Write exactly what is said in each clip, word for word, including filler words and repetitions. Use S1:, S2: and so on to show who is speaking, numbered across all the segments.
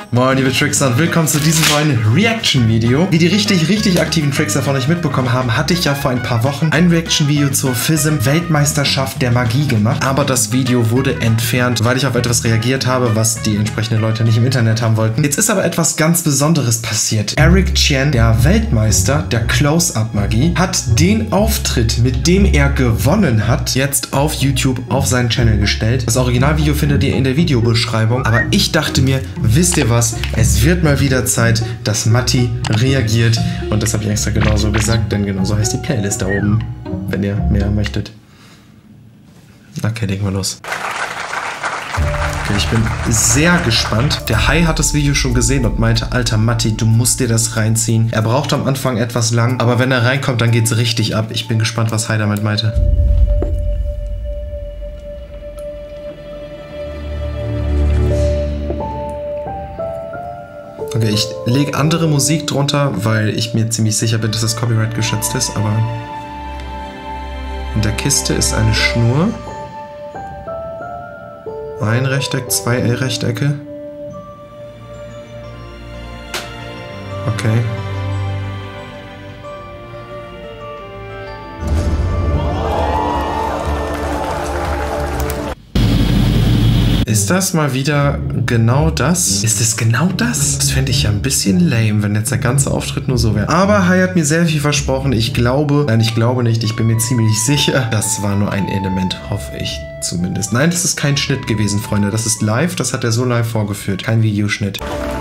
S1: Moin liebe Trickster und willkommen zu diesem neuen Reaction-Video. Wie die richtig, richtig aktiven Trickster von euch mitbekommen haben, hatte ich ja vor ein paar Wochen ein Reaction-Video zur F I S M-Weltmeisterschaft der Magie gemacht. Aber das Video wurde entfernt, weil ich auf etwas reagiert habe, was die entsprechenden Leute nicht im Internet haben wollten. Jetzt ist aber etwas ganz Besonderes passiert. Eric Chien, der Weltmeister der Close-Up-Magie, hat den Auftritt, mit dem er gewonnen hat, jetzt auf YouTube auf seinen Channel gestellt. Das Originalvideo findet ihr in der Videobeschreibung. Aber ich dachte mir, wisst ihr was? Es wird mal wieder Zeit, dass Matti reagiert. Und das habe ich extra genauso gesagt, denn genauso heißt die Playlist da oben, wenn ihr mehr möchtet. Okay, legen wir los. Okay, ich bin sehr gespannt. Der Hai hat das Video schon gesehen und meinte, alter Matti, du musst dir das reinziehen. Er braucht am Anfang etwas lang, aber wenn er reinkommt, dann geht's richtig ab. Ich bin gespannt, was Hai damit meinte. Okay, ich lege andere Musik drunter, weil ich mir ziemlich sicher bin, dass das Copyright geschützt ist, aber in der Kiste ist eine Schnur. Ein Rechteck, zwei Rechtecke. Okay. Ist das mal wieder genau das? Ist es genau das? Das fände ich ja ein bisschen lame, wenn jetzt der ganze Auftritt nur so wäre. Aber Hai hat mir sehr viel versprochen. Ich glaube, nein, ich glaube nicht. Ich bin mir ziemlich sicher. Das war nur ein Element, hoffe ich zumindest. Nein, das ist kein Schnitt gewesen, Freunde. Das ist live. Das hat er so live vorgeführt. Kein Videoschnitt.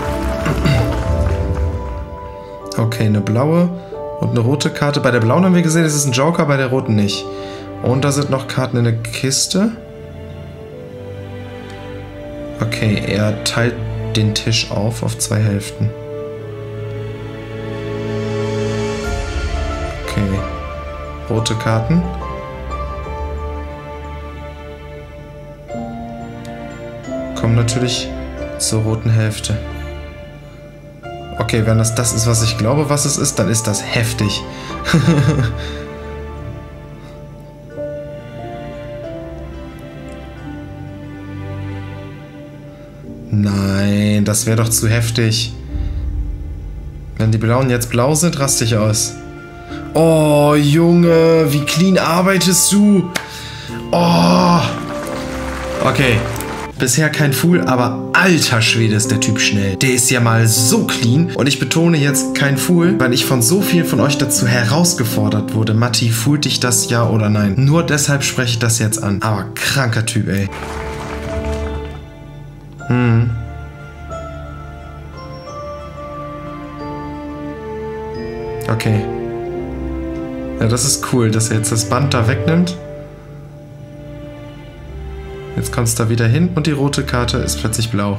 S1: Okay, eine blaue und eine rote Karte. Bei der blauen haben wir gesehen, es ist ein Joker, bei der roten nicht. Und da sind noch Karten in der Kiste. Okay, er teilt den Tisch auf auf zwei Hälften. Okay. Rote Karten. Kommen natürlich zur roten Hälfte. Okay, wenn das das ist, was ich glaube, was es ist, dann ist das heftig. Nein, das wäre doch zu heftig. Wenn die Blauen jetzt blau sind, raste ich aus. Oh, Junge, wie clean arbeitest du? Oh. Okay. Bisher kein Fool, aber alter Schwede ist der Typ schnell. Der ist ja mal so clean. Und ich betone jetzt kein Fool, weil ich von so vielen von euch dazu herausgefordert wurde. Matti, fühlt dich das ja oder nein? Nur deshalb spreche ich das jetzt an. Aber kranker Typ, ey. Hm. Okay. Ja, das ist cool, dass er jetzt das Band da wegnimmt. Jetzt kommt es da wieder hin und die rote Karte ist plötzlich blau.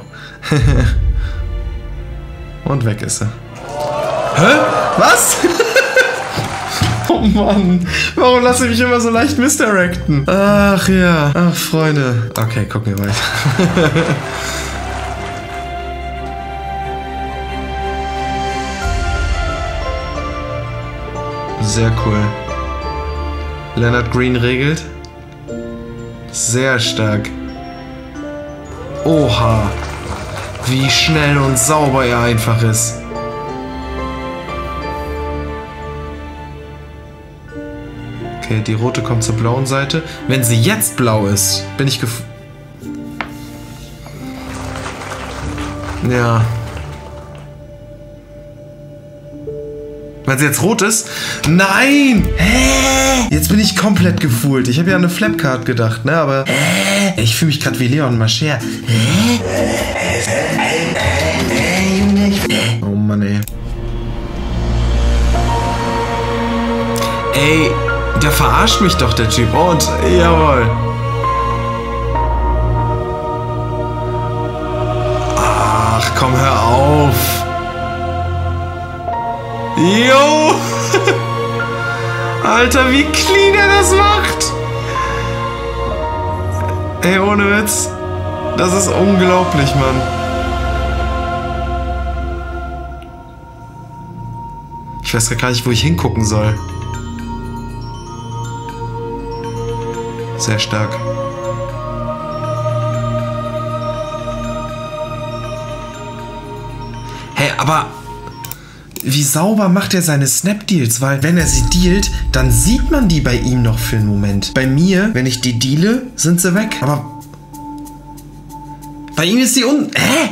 S1: Und weg ist sie. Hä? Was? Oh Mann. Warum lasse ich mich immer so leicht misdirecten? Ach ja. Ach, Freunde. Okay, gucken wir weiter. Sehr cool. Leonard Green regelt. Sehr stark. Oha. Wie schnell und sauber er einfach ist. Okay, die rote kommt zur blauen Seite. Wenn sie jetzt blau ist, bin ich gef... Ja. Wenn sie jetzt rot ist? Nein! Hä? Jetzt bin ich komplett gefühlt. Ich habe ja an eine Flapcard gedacht, ne? Aber Hä? Ich fühle mich gerade wie Leon Mascher. Oh Mann, ey. Ey, der verarscht mich doch, der Typ. Und, jawohl. Ach, komm, hör auf. Jo! Alter, wie clean er das macht! Ey, ohne Witz. Das ist unglaublich, Mann. Ich weiß gar nicht, wo ich hingucken soll. Sehr stark. Aber wie sauber macht er seine Snap-Deals? Weil wenn er sie dealt, dann sieht man die bei ihm noch für einen Moment. Bei mir, wenn ich die deale, sind sie weg. Aber bei ihm ist sie un... Hä?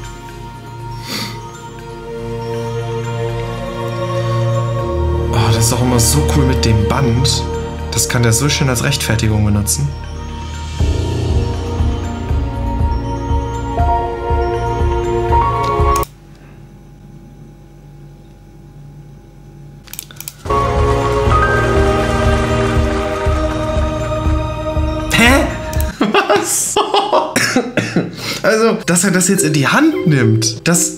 S1: Oh, das ist doch immer so cool mit dem Band. Das kann der so schön als Rechtfertigung benutzen. Was? Also, dass er das jetzt in die Hand nimmt, das...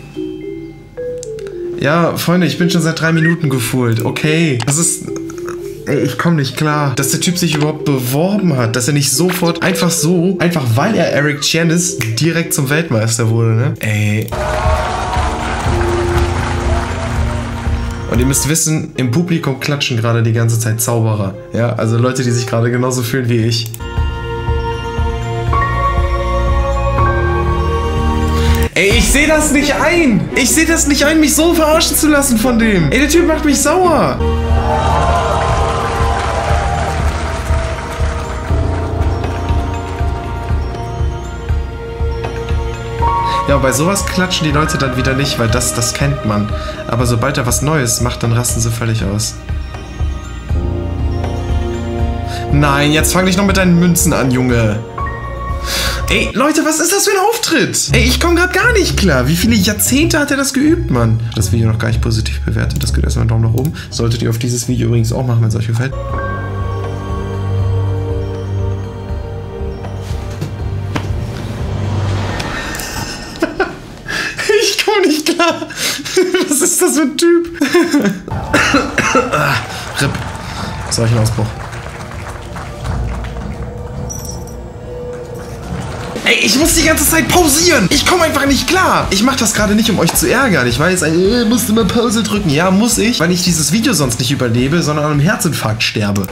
S1: Ja, Freunde, ich bin schon seit drei Minuten gefühlt. Okay, das ist... Ey, ich komme nicht klar. Dass der Typ sich überhaupt beworben hat, dass er nicht sofort einfach so, einfach weil er Eric Chien ist, direkt zum Weltmeister wurde, ne? Ey... Und ihr müsst wissen, im Publikum klatschen gerade die ganze Zeit Zauberer. Ja, also Leute, die sich gerade genauso fühlen wie ich. Ey, ich sehe das nicht ein. Ich sehe das nicht ein, mich so verarschen zu lassen von dem. Ey, der Typ macht mich sauer. Ja, bei sowas klatschen die Leute dann wieder nicht, weil das, das kennt man. Aber sobald er was Neues macht, dann rasten sie völlig aus. Nein, jetzt fang dich noch mit deinen Münzen an, Junge. Ey, Leute, was ist das für ein Auftritt? Ey, ich komme gerade gar nicht klar. Wie viele Jahrzehnte hat er das geübt, Mann? Das Video noch gar nicht positiv bewertet. Das geht erstmal einen Daumen nach oben. Solltet ihr auf dieses Video übrigens auch machen, wenn es euch gefällt. Ich komme nicht klar. Was ist das für ein Typ? R I P. Solch ein Ausbruch. Ey, ich muss die ganze Zeit pausieren. Ich komme einfach nicht klar. Ich mache das gerade nicht, um euch zu ärgern. Ich weiß, äh, musst du mal Pause drücken. Ja, muss ich, weil ich dieses Video sonst nicht überlebe, sondern an einem Herzinfarkt sterbe.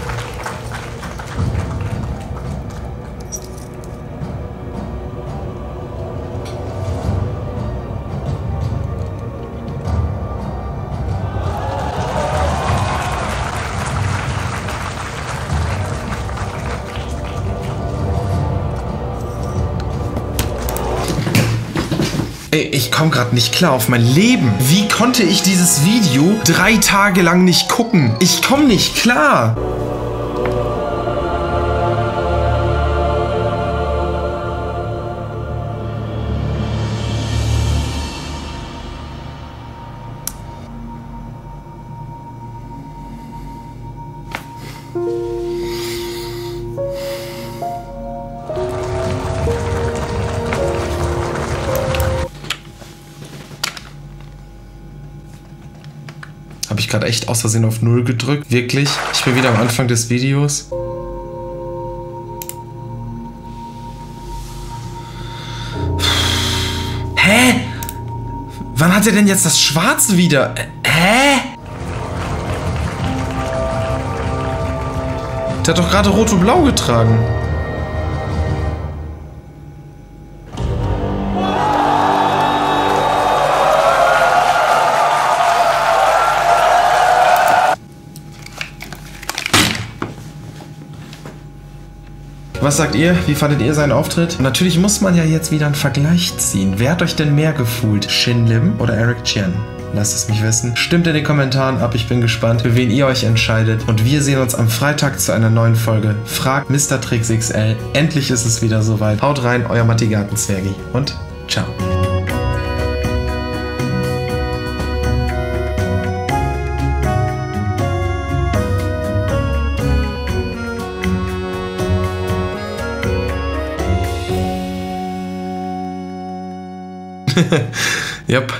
S1: Ey, ich komme gerade nicht klar auf mein Leben. Wie konnte ich dieses Video drei Tage lang nicht gucken? Ich komme nicht klar. Habe ich gerade echt aus Versehen auf null gedrückt? Wirklich? Ich bin wieder am Anfang des Videos. Hä? Wann hat er denn jetzt das Schwarze wieder? Hä? Der hat doch gerade Rot und Blau getragen. Was sagt ihr? Wie fandet ihr seinen Auftritt? Und natürlich muss man ja jetzt wieder einen Vergleich ziehen. Wer hat euch denn mehr gefühlt? Shin Lim oder Eric Chien? Lasst es mich wissen. Stimmt in den Kommentaren ab. Ich bin gespannt, für wen ihr euch entscheidet. Und wir sehen uns am Freitag zu einer neuen Folge. Fragt Mister Trix X L. Endlich ist es wieder soweit. Haut rein, euer Matti Gartenzwergi. Und ciao. Yep.